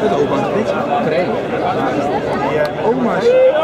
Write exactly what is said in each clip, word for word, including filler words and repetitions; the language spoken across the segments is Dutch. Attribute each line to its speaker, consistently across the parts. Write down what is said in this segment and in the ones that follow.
Speaker 1: de opa. Oma's.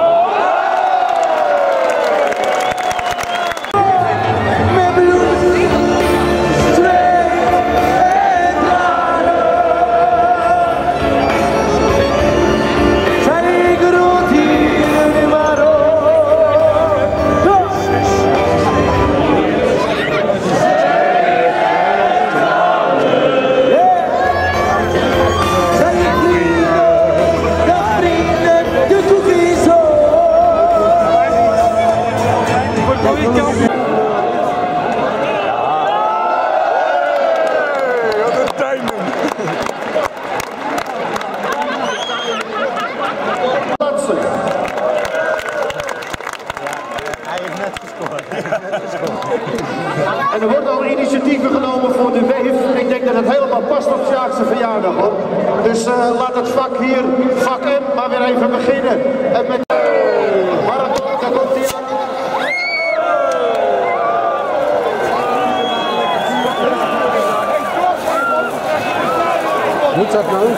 Speaker 2: En er wordt al initiatieven genomen voor de weef. Ik denk dat het helemaal past op Sjaak's verjaardag hoor. Dus uh, laat het vak hier, vak M, maar weer even beginnen. En met Marathon, daar komt hij aan.
Speaker 1: Moet dat nou?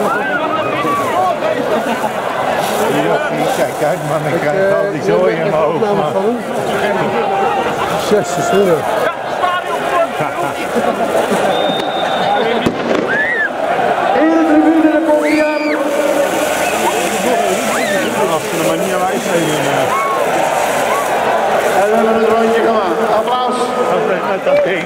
Speaker 3: Kijk uit man, ik krijg al die zooi in mijn oog.
Speaker 1: Zesde euro.
Speaker 2: In de tribune, daar komt hij aan.
Speaker 3: Als ze er maar niet aan wijs geven.
Speaker 2: En we hebben het rondje gemaakt. Applaus.
Speaker 3: Met dat ding.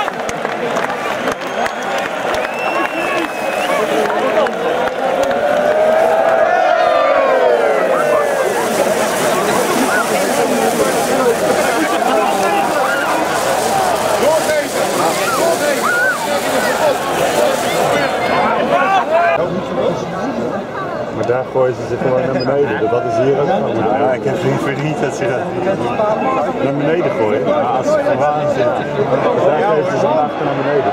Speaker 3: Maar daar gooien ze zich gewoon naar beneden, dat is hier ook gewoon. Ja, ik heb liever niet dat ze dat naar beneden gooien. Maar als ze gewoon zitten, daar geven ze zich achter naar beneden.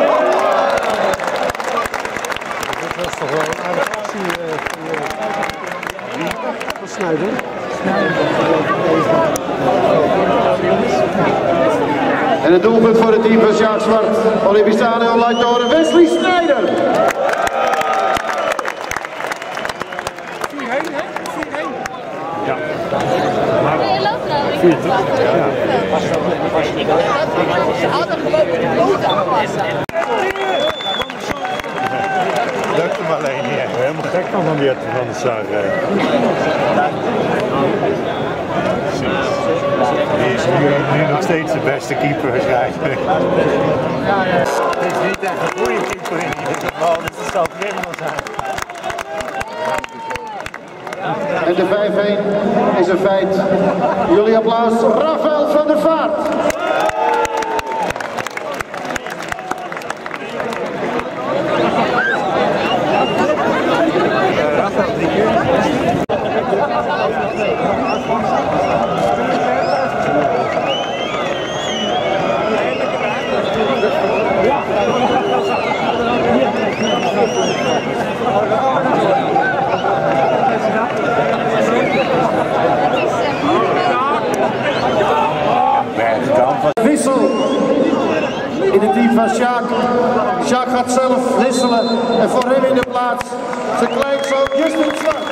Speaker 1: Dat was toch wel een aardige actie van Snijder.
Speaker 2: En het doelpunt voor het team van Sjaak Zwart. Olympisch Stadion leidt door Wesley Snijder.
Speaker 4: vier één, hè? vier één.
Speaker 3: Ja.
Speaker 4: Nee, loopt nou.
Speaker 3: vier toch? Ja.
Speaker 4: Ze hadden gewoon de boot aanpassen.
Speaker 3: Lukt hem alleen niet. Ik ben helemaal gek van van die van de Sar. Die is nu, nu nog steeds de beste keeper waarschijnlijk. Het is niet echt een goede keeper in ieder geval, dus het zal helemaal zijn.
Speaker 2: En de vijf één is een feit. Jullie applaus, Rafael van der Vaart. Wissel in het team van Sjaak. Sjaak gaat zelf wisselen en voor hem in de plaats zijn kleinzoon Justin Zwart.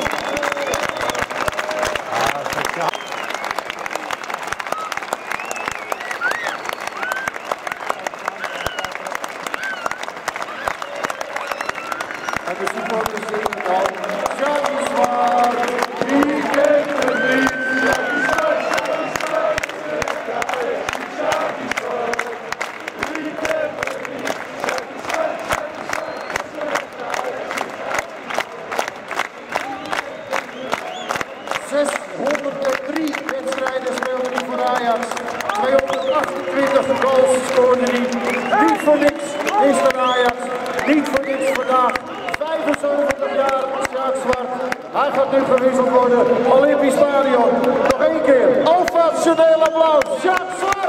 Speaker 2: En de supporters zingen dan Sjaak Zwart, wie kent het niet? zeshonderddrie wedstrijden speelde hij voor Ajax, tweehonderdachtentwintig goals scoorde hij. Niet voor niks is er Ajax, niet voor niks vandaag. vijfenzeventig jaar Sjaak Zwart. Hij gaat nu gewisseld worden. Olympisch Stadion. Nog één keer. Ovationeel applaus. Sjaak Zwart.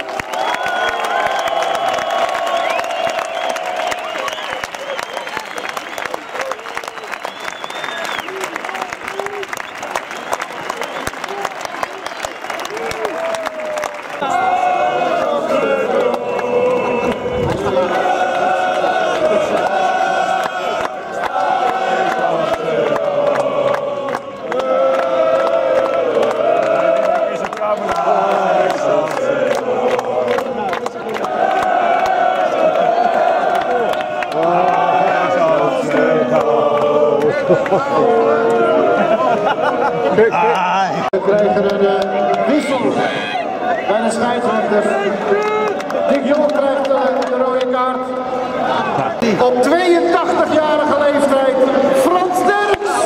Speaker 2: We krijgen een uh, wissel bij de scheidsrechter. Dick Jong krijgt uh, de rode kaart. Op tweeëntachtigjarige leeftijd, Frans Derks.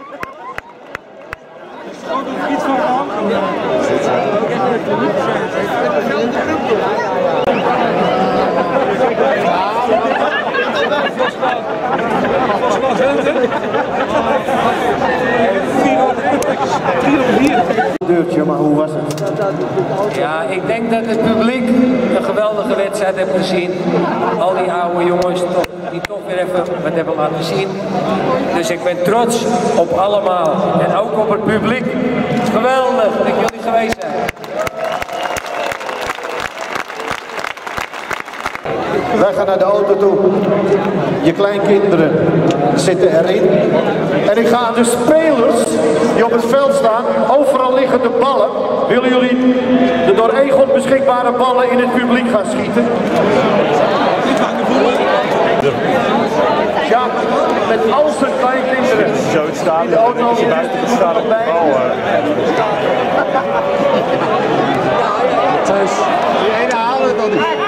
Speaker 2: Deurtje, maar hoe was het?
Speaker 5: Ja, ik denk dat het publiek een geweldige wedstrijd heeft gezien. Al die oude jongens toch, die toch weer even wat hebben laten zien. Dus ik ben trots op allemaal. En ook op het publiek. Geweldig dat jullie geweest zijn.
Speaker 2: Wij gaan naar de auto toe. Je kleinkinderen zitten erin. En ik ga aan de spelers die op het veld staan, overal liggen de ballen. Willen jullie de door Egon beschikbare ballen in het publiek gaan schieten? Ja, met al zijn kleinkinderen.
Speaker 3: Zo het staat,
Speaker 2: in de auto
Speaker 3: als je buiten gaat staan op de bal.
Speaker 1: Matthijs.
Speaker 2: Die ene halen het al niet.